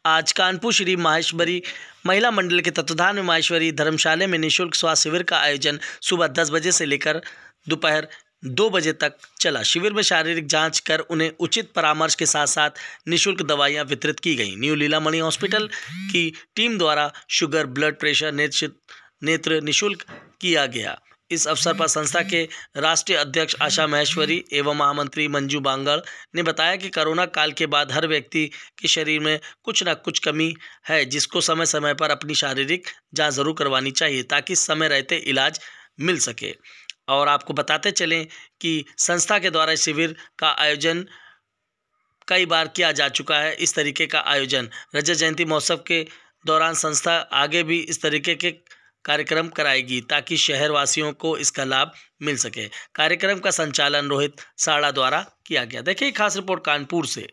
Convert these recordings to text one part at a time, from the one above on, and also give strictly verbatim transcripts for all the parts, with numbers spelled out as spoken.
आज कानपुर श्री माहेश्वरी महिला मंडल के तत्वाधान में माहेश्वरी धर्मशाला में निःशुल्क स्वास्थ्य शिविर का आयोजन सुबह दस बजे से लेकर दोपहर दो बजे तक चला। शिविर में शारीरिक जांच कर उन्हें उचित परामर्श के साथ साथ निःशुल्क दवाइयां वितरित की गईं। न्यू लीलामणि हॉस्पिटल की टीम द्वारा शुगर, ब्लड प्रेशर, नेत्र नेत्र निःशुल्क किया गया। इस अवसर पर संस्था के राष्ट्रीय अध्यक्ष आशा माहेश्वरी एवं महामंत्री मंजू बांगड़ ने बताया कि कोरोना काल के बाद हर व्यक्ति के शरीर में कुछ न कुछ कमी है, जिसको समय समय पर अपनी शारीरिक जांच जरूर करवानी चाहिए ताकि समय रहते इलाज मिल सके। और आपको बताते चलें कि संस्था के द्वारा शिविर का आयोजन कई बार किया जा चुका है। इस तरीके का आयोजन रजत जयंती महोत्सव के दौरान संस्था आगे भी इस तरीके के कार्यक्रम कराएगी ताकि शहरवासियों को इसका लाभ मिल सके। कार्यक्रम का संचालन रोहित साड़ा द्वारा किया गया। देखिए खास रिपोर्ट कानपुर से।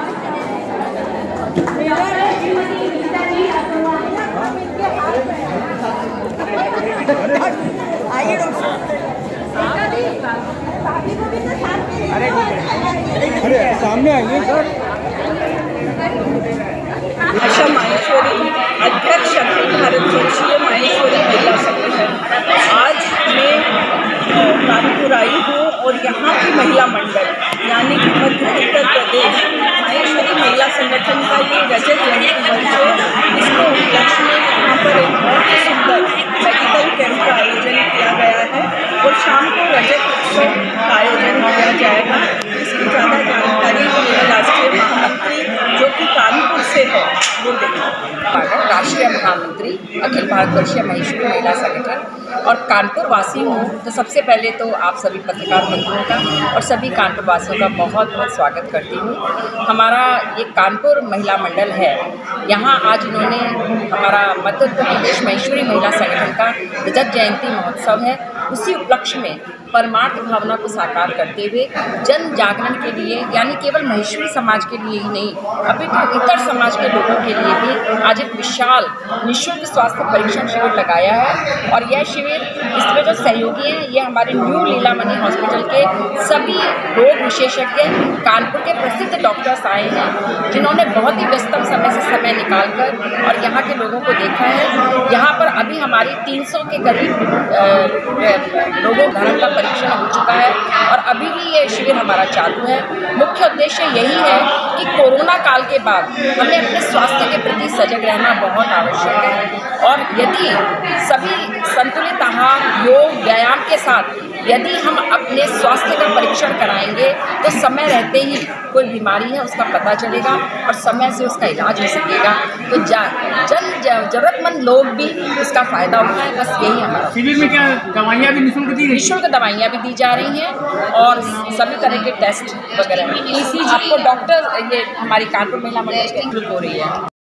अरे सामने आइए सर। आशा माहेश्वरी, अध्यक्ष अखिल भारत क्षेत्रीय माहेश्वरी महिला संगठन। आज मैं कानपुर आई हूँ और यहाँ की महिला मंडल यानी कि मध्य उत्तर प्रदेश माहेश्वरी महिला संगठन का ये रजत जयंती वर्ष है। इसको उपलक्ष्य में यहाँ पर एक बहुत ही सुंदर मेडिकल कैंप का आयोजन किया गया है और शाम को रजत उत्सव का आयोजन किया जाएगा। इसकी ज़्यादा जानकारी मेरे राष्ट्रीय महामंत्री जो कि कानपुर से है वो देंगे। राष्ट्रीय महामंत्री अखिल भारतवर्षीय माहेश्वरी महिला संगठन और कानपुर वासी हूँ, तो सबसे पहले तो आप सभी पत्रकार बंधुओं का और सभी कानपुर वासियों का बहुत बहुत स्वागत करती हूँ। हमारा ये कानपुर महिला मंडल है, यहाँ आज इन्होंने हमारा मध्य उत्तर प्रदेश माहेश्वरी महिला संगठन का रजत जयंती महोत्सव है, उसी उपलक्ष्य में परमार्थ भावना को साकार करते हुए जन जागरण के लिए यानी केवल माहेश्वरी समाज के लिए ही नहीं अभी तो इतर समाज के लोगों के लिए भी आज एक विशाल निःशुल्क स्वास्थ्य परीक्षण शिविर लगाया है। और यह शिविर इसमें जो सहयोगी हैं ये हमारे न्यू लीलामणि हॉस्पिटल के सभी रोग विशेषज्ञ कानपुर के प्रसिद्ध डॉक्टर्स आए हैं, जिन्होंने बहुत ही व्यस्तम समय से समय निकालकर और यहाँ के लोगों को देखा है। यहाँ पर अभी हमारी तीन सौ के करीब लोगों धर्म का परीक्षण हो चुका है और अभी भी ये शिविर हमारा चालू है। मुख्य उद्देश्य यही है कि कोरोना काल के बाद हमें अपने स्वास्थ्य के प्रति सजग रहना बहुत आवश्यक है और यदि सभी संतुलित आहार, योग, व्यायाम के साथ यदि हम अपने स्वास्थ्य का परीक्षण कराएंगे तो समय रहते ही कोई बीमारी है उसका पता चलेगा और समय से उसका इलाज हो सकेगा। तो जन जरूरतमंद लोग भी इसका फायदा उठाएं, बस यही हमारा। शिविर में क्या दवाइयाँ भी निःशुल्क दी रही? निःशुल्क दवाइयाँ भी दी जा रही हैं और सभी तरह के टेस्ट वगैरह आपको डॉक्टर ये हमारी कानपुर महिला मंडल हो रही है।